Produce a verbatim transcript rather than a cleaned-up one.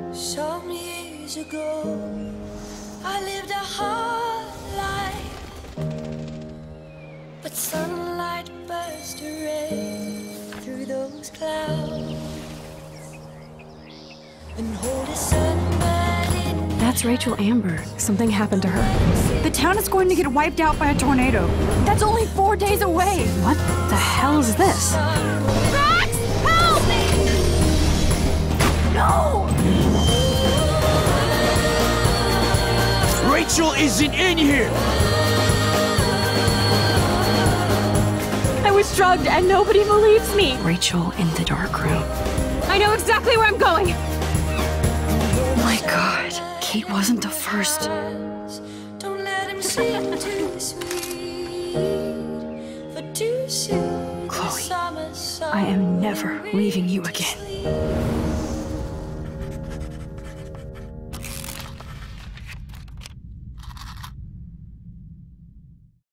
Some years ago, I lived a hard life, but sunlight burst a ray through those clouds, and holy sunlight. That's Rachel Amber. Something happened to her. The town is going to get wiped out by a tornado. That's only four days away. What the hell is this? Max! Help! No! Rachel isn't in here! I was drugged and nobody believes me. Rachel in the dark room. I know exactly where I'm going. Oh my god. Kate wasn't the first. Don't let him seem too sweet, for too soon. Chloe, I am never leaving you again.